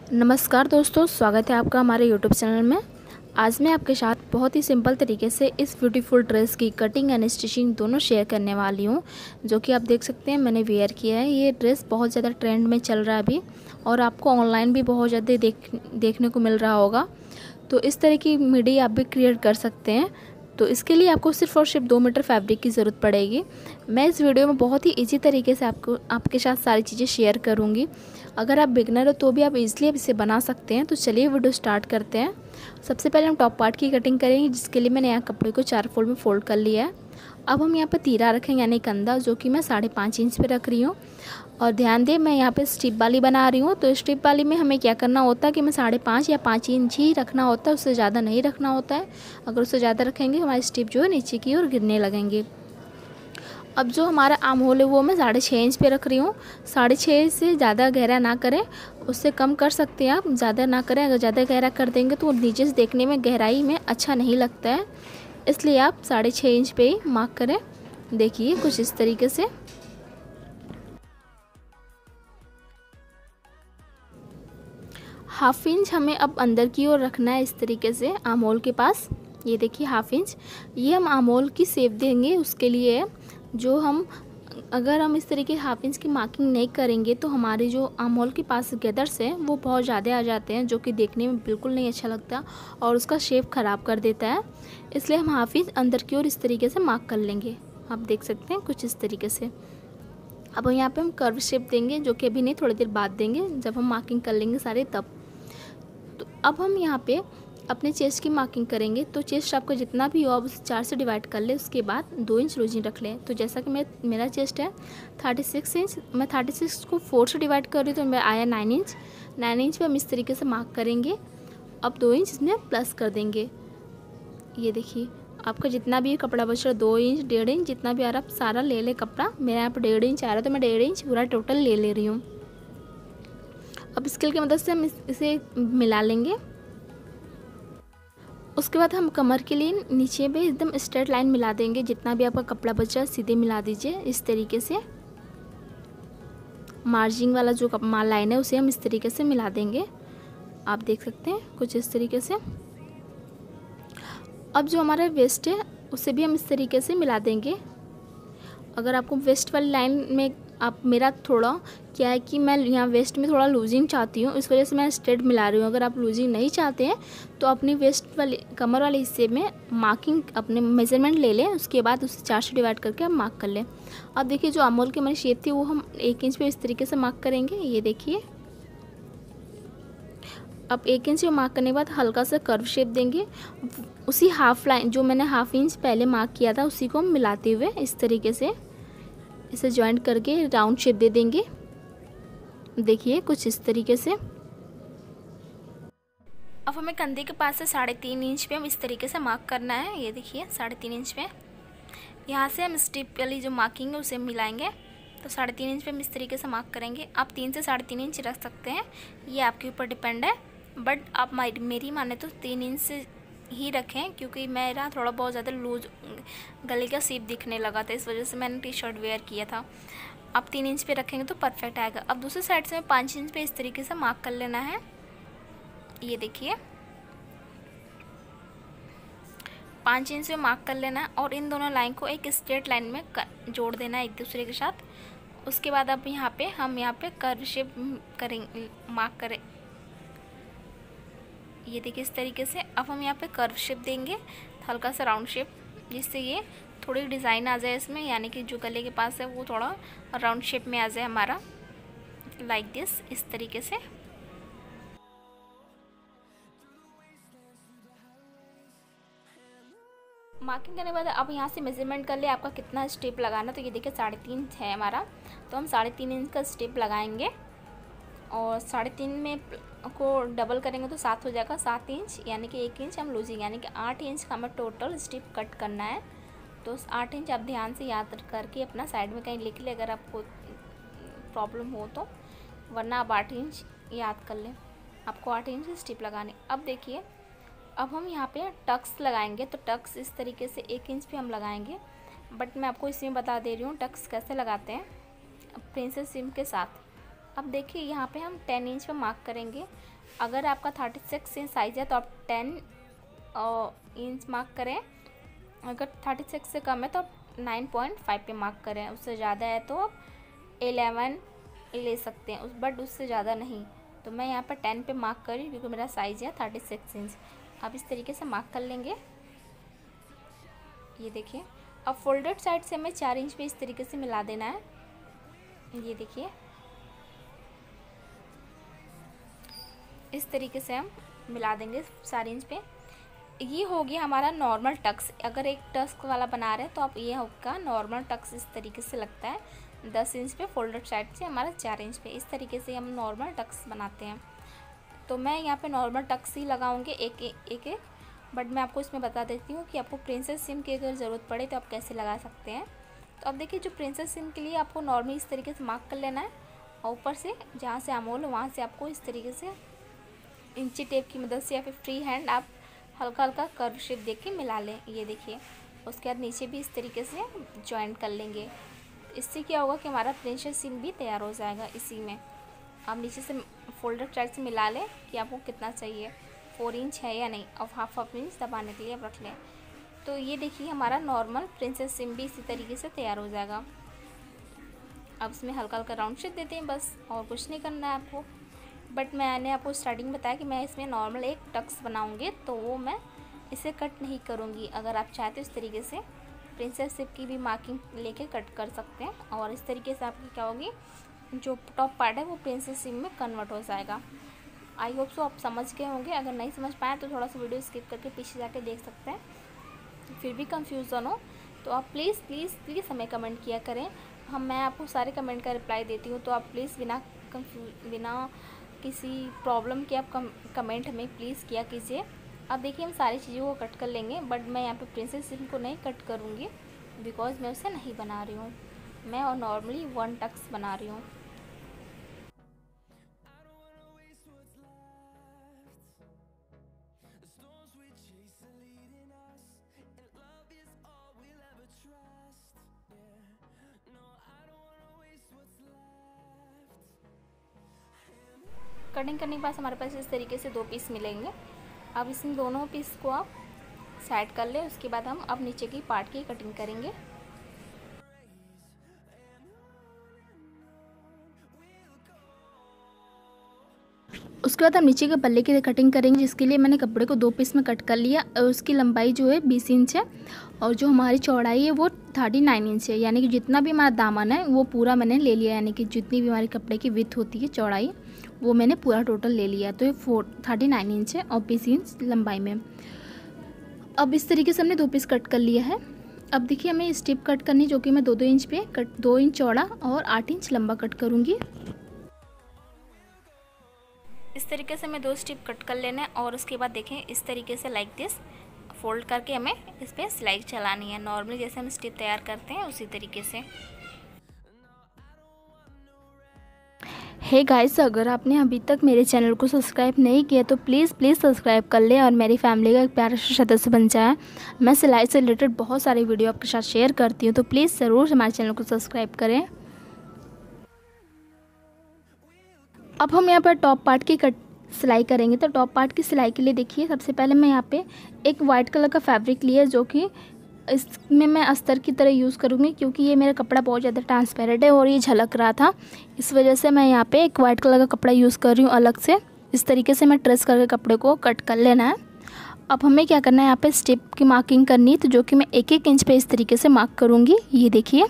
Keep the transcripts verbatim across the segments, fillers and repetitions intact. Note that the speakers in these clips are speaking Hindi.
नमस्कार दोस्तों, स्वागत है आपका हमारे यूट्यूब चैनल में। आज मैं आपके साथ बहुत ही सिंपल तरीके से इस ब्यूटीफुल ड्रेस की कटिंग एंड स्टिचिंग दोनों शेयर करने वाली हूँ, जो कि आप देख सकते हैं मैंने वेयर किया है। ये ड्रेस बहुत ज़्यादा ट्रेंड में चल रहा है अभी, और आपको ऑनलाइन भी बहुत ज़्यादा देख देखने को मिल रहा होगा। तो इस तरह की मिडी आप भी क्रिएट कर सकते हैं। तो इसके लिए आपको सिर्फ और सिर्फ दो मीटर फैब्रिक की ज़रूरत पड़ेगी। मैं इस वीडियो में बहुत ही इजी तरीके से आपको आपके साथ सारी चीज़ें शेयर करूंगी। अगर आप बिगनर हो तो भी आप इजीली इसे बना सकते हैं। तो चलिए वीडियो स्टार्ट करते हैं। सबसे पहले हम टॉप पार्ट की कटिंग करेंगे, जिसके लिए मैंने यहाँ कपड़े को चार फोल्ड में फोल्ड कर लिया है। अब हम यहाँ पर तीरा रखेंगे, यानी कंधा, जो कि मैं साढ़े पाँच इंच पे रख रही हूँ। और ध्यान दें, मैं यहाँ पे स्ट्रिप वाली बना रही हूँ। तो स्ट्रिप वाली में हमें क्या करना होता है कि मैं साढ़े पाँच या पाँच इंच ही रखना होता है, उससे ज़्यादा नहीं रखना होता है। अगर उससे ज़्यादा रखेंगे हमारी स्ट्रिप जो है नीचे की ओर गिरने लगेंगे। अब जो हमारा आर्म होल है वो मैं साढ़े छः इंच पे रख रही हूँ। साढ़े छः से ज़्यादा गहरा ना करें, उससे कम कर सकते हैं आप, ज़्यादा ना करें। अगर ज़्यादा गहरा कर देंगे तो नीचे से देखने में गहराई में अच्छा नहीं लगता है, इसलिए आप साढ़े छः इंच पे ही मार्क करें। देखिए कुछ इस तरीके से। हाफ इंच हमें अब अंदर की ओर रखना है, इस तरीके से आर्म होल के पास। ये देखिए हाफ इंच, ये हम आर्म होल की शेप देंगे, उसके लिए है। जो हम अगर हम इस तरीके हाफ इंच की मार्किंग नहीं करेंगे तो हमारे जो आर्म होल के पास गैदर्स हैं वो बहुत ज़्यादा आ जाते हैं, जो कि देखने में बिल्कुल नहीं अच्छा लगता और उसका शेप ख़राब कर देता है। इसलिए हम हाफ इंच अंदर की ओर इस तरीके से मार्क कर लेंगे। आप देख सकते हैं कुछ इस तरीके से। अब यहाँ पे हम कर्व शेप देंगे, जो कि अभी नहीं, थोड़ी देर बाद देंगे, जब हम मार्किंग कर लेंगे सारे तब। तो अब हम यहाँ पे अपने चेस्ट की मार्किंग करेंगे। तो चेस्ट आपका जितना भी हो आप उसे चार से डिवाइड कर ले, उसके बाद दो इंच लूजिंग रख लें। तो जैसा कि मैं मेरा चेस्ट है थर्टी सिक्स इंच, मैं थर्टी सिक्स को फोर से डिवाइड कर रही हूँ, तो मैं आया नाइन इंच। नाइन इंच पे हम इस तरीके से मार्क करेंगे। अब दो इंच इसमें प्लस कर देंगे। ये देखिए आपका जितना भी कपड़ा बच रहा है, दो इंच डेढ़ इंच जितना भी आ रहा है, आप सारा ले ले कपड़ा। मेरा यहाँ पर डेढ़ इंच आ रहा है, तो मैं डेढ़ इंच पूरा टोटल ले ले रही हूँ। अब स्केल की मदद से हम इसे मिला लेंगे। उसके बाद हम कमर के लिए नीचे पे एकदम स्ट्रेट लाइन मिला देंगे। जितना भी आपका कपड़ा बचा सीधे मिला दीजिए इस तरीके से। मार्जिंग वाला जो माल लाइन है उसे हम इस तरीके से मिला देंगे। आप देख सकते हैं कुछ इस तरीके से। अब जो हमारा वेस्ट है उसे भी हम इस तरीके से मिला देंगे। अगर आपको वेस्ट वाली लाइन में, आप मेरा थोड़ा क्या है कि मैं यहाँ वेस्ट में थोड़ा लूजिंग चाहती हूँ, इस वजह से मैं स्ट्रेट मिला रही हूँ। अगर आप लूजिंग नहीं चाहते हैं तो अपनी वेस्ट वाले कमर वाले हिस्से में मार्किंग अपने मेजरमेंट ले लें, उसके बाद उसे चार से डिवाइड करके आप मार्क कर लें। अब देखिए जो आर्म होल की हमारी शेप थी वो हम एक इंच पे इस तरीके से मार्क करेंगे। ये देखिए अब एक इंच पे मार्क करने के बाद हल्का सा कर्व शेप देंगे। उसी हाफ लाइन जो मैंने हाफ इंच पहले मार्क किया था उसी को हम मिलाते हुए इस तरीके से इसे जॉइंट करके राउंड शेप दे देंगे। देखिए कुछ इस तरीके से। अब हमें कंधे के पास से साढ़े तीन इंच पे हम इस तरीके से मार्क करना है। ये देखिए साढ़े तीन इंच पे यहाँ से हम स्ट्रिप वाली जो मार्किंग है उसे मिलाएंगे। तो साढ़े तीन इंच पे हम इस तरीके से मार्क करेंगे। आप तीन से साढ़े तीन इंच रख सकते हैं, ये आपके ऊपर डिपेंड है, बट आप मेरी माने तो तीन इंच से ही रखें, क्योंकि मेरा थोड़ा बहुत ज़्यादा लूज गले का शेप दिखने लगा था, इस वजह से मैंने टी शर्ट वेयर किया था। आप तीन इंच पे रखेंगे तो परफेक्ट आएगा। अब दूसरी साइड से पाँच इंच पे इस तरीके से मार्क कर लेना है। ये देखिए पाँच इंच पे मार्क कर लेना है और इन दोनों लाइन को एक स्ट्रेट लाइन में जोड़ देना है एक दूसरे के साथ। उसके बाद अब यहाँ पे हम यहाँ पे कर्व शेप करेंगे, मार्क करें। ये देखिए इस तरीके से। अब हम यहाँ पे कर्व शेप देंगे, हल्का सा राउंड शेप, जिससे ये थोड़ी डिज़ाइन आ जाए इसमें, यानी कि जो गले के पास है वो थोड़ा राउंड शेप में आ जाए हमारा, लाइक दिस, इस तरीके से। मार्किंग करने के बाद अब यहाँ से मेजरमेंट कर ले आपका कितना स्टेप लगाना। तो ये देखिए साढ़े तीन है हमारा, तो हम साढ़े तीन इंच का स्टेप लगाएंगे और साढ़े तीन में को डबल करेंगे तो सात हो जाएगा। सात इंच यानी कि एक इंच हम लूजिंग, यानी कि आठ इंच का हमें टोटल स्ट्रिप कट करना है। तो आठ इंच आप ध्यान से याद करके अपना साइड में कहीं लिख ले अगर आपको प्रॉब्लम हो तो, वरना आप आठ इंच याद कर लें, आपको आठ इंच स्ट्रिप लगाने। अब देखिए अब हम यहाँ पे टक्स लगाएंगे। तो टक्स इस तरीके से एक इंच पे हम लगाएंगे, बट मैं आपको इसमें बता दे रही हूँ टक्स कैसे लगाते हैं, प्रिंसेस सिम के साथ। अब देखिए यहाँ पे हम टेन इंच पे मार्क करेंगे। अगर आपका थर्टी सिक्स इंच साइज़ है तो आप टेन इंच मार्क करें, अगर थर्टी सिक्स से कम है तो आप नाइन पॉइंट फाइव पे मार्क करें, उससे ज़्यादा है तो आप इलेवन ले सकते हैं उस बट उससे ज़्यादा नहीं। तो मैं यहाँ पर टेन पे मार्क करी क्योंकि मेरा साइज़ है थर्टी सिक्स इंच। आप इस तरीके से मार्क कर लेंगे। ये देखिए, अब फोल्डेड साइड से हमें चार इंच पे इस तरीके से मिला देना है। ये देखिए, इस तरीके से हम मिला देंगे चार इंच पे। ये हो गया हमारा नॉर्मल टक्स। अगर एक टक्स वाला बना रहे हैं तो आप ये होगा नॉर्मल टक्स, इस तरीके से लगता है दस इंच पे फोल्डेड साइड से हमारा चार इंच पे। इस तरीके से हम नॉर्मल टक्स बनाते हैं। तो मैं यहाँ पे नॉर्मल टक्स ही लगाऊंगी एक एक एक, एक। बट मैं आपको इसमें बता देती हूँ कि आपको प्रिंसेस सिम की अगर ज़रूरत पड़े तो आप कैसे लगा सकते हैं। तो अब देखिए, जो प्रिंसेस सिम के लिए आपको नॉर्मली इस तरीके से मार्क कर लेना है और ऊपर से जहाँ से आमोल वहाँ से आपको इस तरीके से इंची टेप की मदद से या फिर फ्री हैंड आप हल्का हल्का कर्व शेप दे के मिला लें। ये देखिए, उसके बाद नीचे भी इस तरीके से जॉइंट कर लेंगे। इससे क्या होगा कि हमारा प्रिंसेस सिम भी तैयार हो जाएगा इसी में। आप नीचे से फोल्डर साइड से मिला लें कि आपको कितना चाहिए, फोर इंच है या नहीं, और हाफ हाफ इंच दबाने के लिए आप रख लें। तो ये देखिए, हमारा नॉर्मल प्रिंसेस सिम भी इसी तरीके से तैयार हो जाएगा। अब इसमें हल्का हल्का राउंड शेप देते हैं बस, और कुछ नहीं करना है आपको। बट मैंने आपको स्टार्टिंग बताया कि मैं इसमें नॉर्मल एक टक्स बनाऊंगी, तो वो मैं इसे कट नहीं करूंगी। अगर आप चाहते हो इस तरीके से प्रिंसेस सिप की भी मार्किंग लेके कट कर सकते हैं, और इस तरीके से आपकी क्या होगी, जो टॉप पार्ट है वो प्रिंसेस सिप में कन्वर्ट हो जाएगा। आई होप सो आप समझ गए होंगे। अगर नहीं समझ पाए तो थोड़ा सा वीडियो स्किप करके पीछे जाके देख सकते हैं। फिर भी कंफ्यूजन हो तो आप प्लीज़ प्लीज़ प्लीज़ हमें कमेंट किया करें। हम मैं आपको सारे कमेंट का रिप्लाई देती हूँ, तो आप प्लीज़ बिना कंफ्यूज बिना किसी प्रॉब्लम के आप कम, कमेंट हमें प्लीज़ किया कीजिए। अब देखिए, हम सारी चीज़ों को कट कर लेंगे, बट मैं यहाँ पे प्रिंसेस सिम को नहीं कट करूँगी बिकॉज मैं उसे नहीं बना रही हूँ। मैं और नॉर्मली वन टक्स बना रही हूँ। कटिंग करने के बाद हमारे पास इस तरीके से दो पीस मिलेंगे। अब इसमें दोनों पीस को आप साइड कर लें। उसके बाद हम अब नीचे की पार्ट की कटिंग करेंगे। उसके बाद हम नीचे के पल्ले की कटिंग करेंगे, जिसके लिए मैंने कपड़े को दो पीस में कट कर लिया। और उसकी लंबाई जो है बीस इंच है और जो हमारी चौड़ाई है वो थर्टी नाइन इंच है। यानी कि जितना भी हमारा दामन है वो पूरा मैंने ले लिया, यानी कि जितनी भी हमारे कपड़े की विड्थ होती है चौड़ाई वो मैंने पूरा टोटल ले लिया। तो ये फोर थर्टी नाइन इंच है और बीस इंच लंबाई में। अब इस तरीके से हमने दो पीस कट कर लिया है। अब देखिए, हमें स्ट्रिप कट करनी, जो कि मैं दो दो इंच पे कट दो इंच चौड़ा और आठ इंच लंबा कट करूँगी। इस तरीके से हमें दो स्ट्रिप कट कर लेना है और उसके बाद देखें इस तरीके से लाइक दिस फोल्ड करके हमें इस पर सिलाई चलानी है। नॉर्मली जैसे हम स्ट्रिप तैयार करते हैं उसी तरीके से। हे गाइस, अगर आपने अभी तक मेरे चैनल को सब्सक्राइब नहीं किया तो प्लीज़ प्लीज़ सब्सक्राइब कर लें और मेरी फैमिली का एक प्यारा सा सदस्य बन जाए। मैं सिलाई से रिलेटेड बहुत सारी वीडियो आपके साथ शेयर करती हूँ, तो प्लीज़ ज़रूर हमारे चैनल को सब्सक्राइब करें। अब हम यहाँ पर टॉप पार्ट की कट सिलाई करेंगे। तो टॉप पार्ट की सिलाई के लिए देखिए, सबसे पहले मैं यहाँ पे एक वाइट कलर का फैब्रिक लिया, जो कि इसमें मैं अस्तर की तरह यूज़ करूँगी, क्योंकि ये मेरा कपड़ा बहुत ज़्यादा ट्रांसपेरेंट है और ये झलक रहा था। इस वजह से मैं यहाँ पे एक वाइट कलर का कपड़ा यूज़ कर रही हूँ अलग से। इस तरीके से मैं ट्रेस करके कपड़े को कट कर लेना है। अब हमें क्या करना है, यहाँ पे स्टेप की मार्किंग करनी है, तो जो कि मैं एक एक इंच पे इस तरीके से मार्क करूँगी। ये देखिए,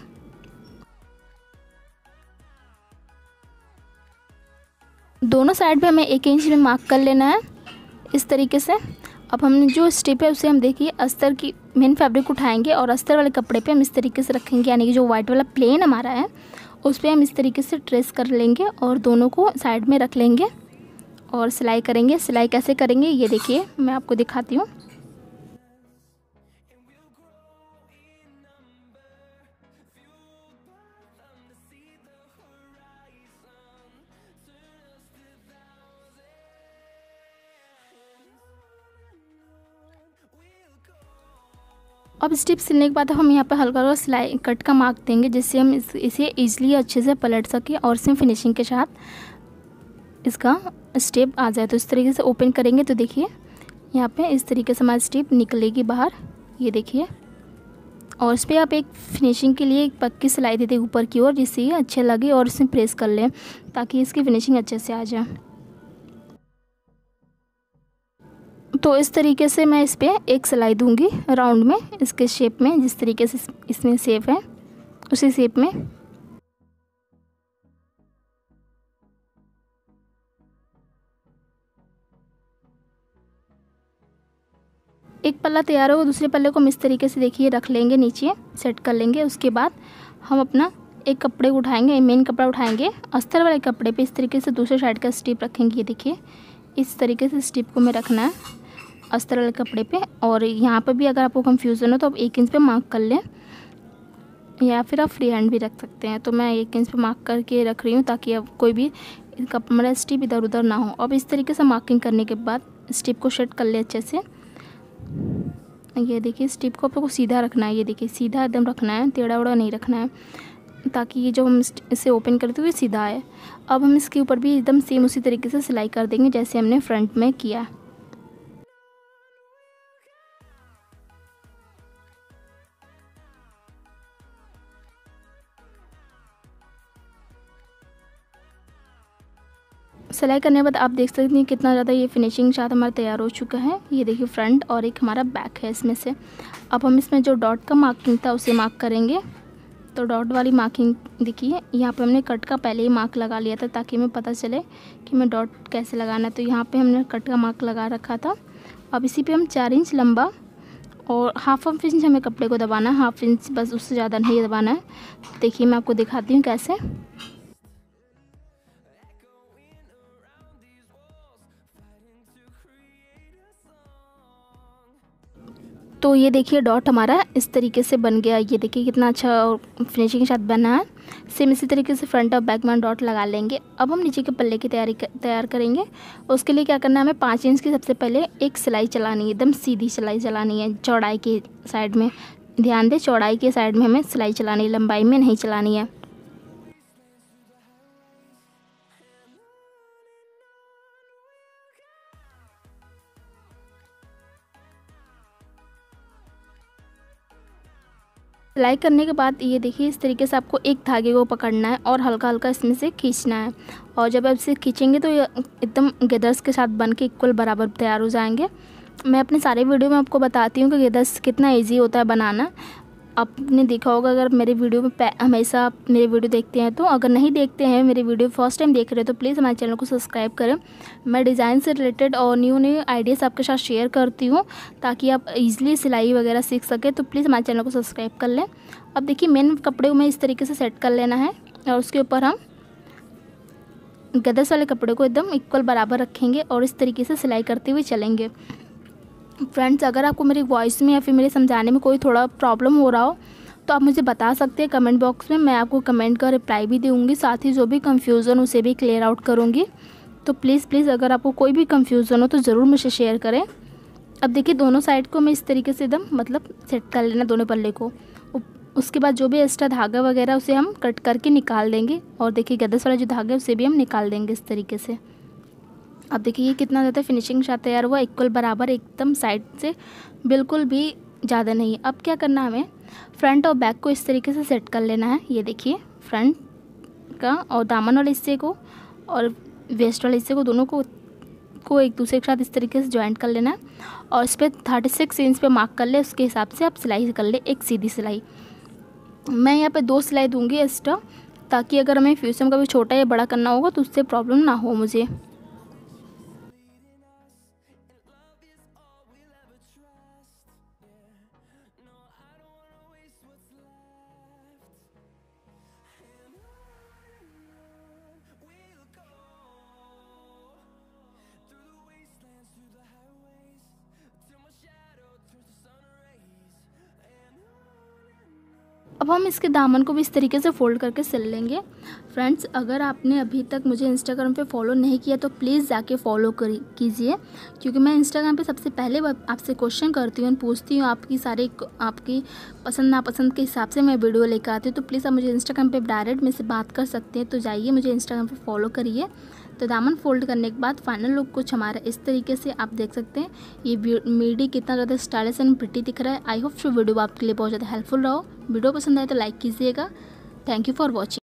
दोनों साइड पे हमें एक इंच में मार्क कर लेना है इस तरीके से। अब हम जो स्टेप है उसे हम देखिए अस्तर की मेन फैब्रिक उठाएंगे और अस्तर वाले कपड़े पे हम इस तरीके से रखेंगे, यानी कि जो वाइट वाला प्लेन हमारा है उस पर हम इस तरीके से ट्रेस कर लेंगे और दोनों को साइड में रख लेंगे और सिलाई करेंगे। सिलाई कैसे करेंगे ये देखिए, मैं आपको दिखाती हूँ। अब स्टिप सिलने के बाद हम यहाँ पे हल्का हल्का सिलाई कट का मार्क देंगे, जिससे हम इस, इसे ईजिली अच्छे से पलट सकें और इसमें फिनिशिंग के साथ इसका स्टेप आ जाए। तो इस तरीके से ओपन करेंगे तो देखिए यहाँ पे इस तरीके से हमारी स्टिप निकलेगी बाहर, ये देखिए। और इस पर आप एक फिनिशिंग के लिए एक पक्की सिलाई दे दें ऊपर की ओर, जिससे ये अच्छे लगे, और इसमें प्रेस कर लें ताकि इसकी फिनिशिंग अच्छे से आ जाए। तो इस तरीके से मैं इस पर एक सिलाई दूंगी राउंड में, इसके शेप में, जिस तरीके से इसमें शेप है उसी शेप में। एक पल्ला तैयार होगा, दूसरे पल्ले को हम इस तरीके से देखिए रख लेंगे, नीचे सेट कर लेंगे। उसके बाद हम अपना एक कपड़े उठाएंगे, मेन कपड़ा उठाएंगे, अस्तर वाले कपड़े पे इस तरीके से दूसरे साइड का स्टिप रखेंगे। ये देखिए इस तरीके से स्टिप को हमें रखना है अस्तर वाले कपड़े पे। और यहाँ पर भी अगर आपको कंफ्यूजन हो तो आप एक इंच पे मार्क कर लें, या फिर आप फ्री हैंड भी रख सकते हैं। तो मैं एक इंच पे मार्क करके रख रही हूँ ताकि अब कोई भी मेरा स्टिप इधर उधर ना हो। अब इस तरीके से मार्किंग करने के बाद स्टिप को सेट कर ले अच्छे से। ये देखिए स्टिप को आपको सीधा रखना है, ये देखिए सीधा एकदम रखना है, टेढ़ा उड़ा नहीं रखना है, ताकि ये जो हम इसे ओपन करते हुए सीधा आए। अब हम इसके ऊपर भी एकदम सेम उसी तरीके से सिलाई कर देंगे जैसे हमने फ्रंट में किया। सिलाई करने के बाद आप देख सकते हैं कितना ज़्यादा ये फिनिशिंग साथ हमारा तैयार हो चुका है। ये देखिए फ्रंट और एक हमारा बैक है इसमें से। अब हम इसमें जो डॉट का मार्किंग था उसे मार्क करेंगे। तो डॉट वाली मार्किंग देखिए यहाँ पे हमने कट का पहले ही मार्क लगा लिया था ताकि हमें पता चले कि मैं डॉट कैसे लगाना है। तो यहाँ पे हमने कट का मार्क लगा रखा था। अब इसी पे हम चार इंच लंबा और हाफ हाफ इंच हमें कपड़े को दबाना है, हाफ इंच बस, उससे ज़्यादा नहीं दबाना है। देखिए मैं आपको दिखाती हूँ कैसे। तो ये देखिए डॉट हमारा इस तरीके से बन गया। ये देखिए कितना अच्छा और फिनिशिंग के साथ बना है। सेम इसी तरीके से फ्रंट और बैक में डॉट लगा लेंगे। अब हम नीचे के पल्ले की तैयारी कर, तैयार करेंगे। उसके लिए क्या करना है, हमें पाँच इंच की सबसे पहले एक सिलाई चलानी है, एकदम सीधी सिलाई चलानी है चौड़ाई के साइड में। ध्यान दें चौड़ाई के साइड में हमें सिलाई चलानी है, लंबाई में नहीं चलानी है। सिलाई करने के बाद ये देखिए इस तरीके से आपको एक धागे को पकड़ना है और हल्का हल्का इसमें से खींचना है। और जब आप इसे खींचेंगे तो ये एकदम गेदर्स के साथ बन के इक्वल बराबर तैयार हो जाएंगे। मैं अपने सारे वीडियो में आपको बताती हूँ कि गेदर्स कितना इजी होता है बनाना। आपने देखा होगा, अगर मेरे वीडियो में हमेशा आप मेरे वीडियो देखते हैं तो, अगर नहीं देखते हैं मेरे वीडियो फर्स्ट टाइम देख रहे हैं तो प्लीज़ हमारे चैनल को सब्सक्राइब करें। मैं डिज़ाइन से रिलेटेड और न्यू न्यू आइडियाज़ आपके साथ शेयर करती हूँ ताकि आप इजीली सिलाई वगैरह सीख सकें। तो प्लीज़ हमारे चैनल को सब्सक्राइब कर लें। अब देखिए मेन कपड़े में इस तरीके से सेट कर लेना है और उसके ऊपर हम गदर्स वाले कपड़े को एकदम इक्वल बराबर रखेंगे और इस तरीके से सिलाई करते हुए चलेंगे। फ्रेंड्स, अगर आपको मेरी वॉइस में या फिर मेरे समझाने में कोई थोड़ा प्रॉब्लम हो रहा हो तो आप मुझे बता सकते हैं कमेंट बॉक्स में। मैं आपको कमेंट का रिप्लाई भी दूँगी, साथ ही जो भी कंफ्यूजन उसे भी क्लियर आउट करूँगी। तो प्लीज़ प्लीज़ अगर आपको कोई भी कंफ्यूजन हो तो ज़रूर मुझे शेयर करें। अब देखिए दोनों साइड को मैं इस तरीके से एकदम मतलब सेट कर लेना दोनों पल्ले को। उसके बाद जो भी एक्स्ट्रा धागा वगैरह उसे हम कट करके निकाल देंगे। और देखिए गदर्स वाला जो धागा है उसे भी हम निकाल देंगे इस तरीके से। अब देखिए ये कितना ज़्यादा फिनिशिंग साथ तैयार हुआ, इक्वल बराबर एकदम साइड से, बिल्कुल भी ज़्यादा नहीं। अब क्या करना है, हमें फ्रंट और बैक को इस तरीके से सेट कर लेना है। ये देखिए फ्रंट का और दामन वाले हिस्से को और वेस्ट वाले हिस्से को, दोनों को को एक दूसरे के साथ इस तरीके से ज्वाइंट कर लेना है। और इस पर थर्टी सिक्स इंच पे मार्क कर ले, उसके हिसाब से आप सिलाई कर ले एक सीधी सिलाई। मैं यहाँ पे दो सिलाई दूँगी एक्स्ट्रा, ताकि अगर हमें फ्यूज़र में कभी छोटा या बड़ा करना होगा तो उससे प्रॉब्लम ना हो मुझे। अब अब हम इसके दामन को भी इस तरीके से फोल्ड करके सिल लेंगे। फ्रेंड्स, अगर आपने अभी तक मुझे इंस्टाग्राम पे फॉलो नहीं किया तो प्लीज़ जाके फॉलो करी कीजिए, क्योंकि मैं इंस्टाग्राम पे सबसे पहले आपसे क्वेश्चन करती हूँ, पूछती हूँ आपकी सारी आपकी पसंद नापसंद के हिसाब से मैं वीडियो लेकर आती हूँ। तो प्लीज़ आप मुझे इंस्टाग्राम पे डायरेक्ट मेरे से बात कर सकते हैं। तो जाइए, मुझे इंस्टाग्राम पे फॉलो करिए। तो दामन फोल्ड करने के बाद फाइनल लुक कुछ हमारा इस तरीके से आप देख सकते हैं। ये मिडी कितना ज़्यादा स्टाइलिश एंड प्रिटी दिख रहा है। आई होप सो वीडियो आपके लिए बहुत ज़्यादा हेल्पफुल रहो। वीडियो पसंद आए तो लाइक कीजिएगा। Thank you for watching.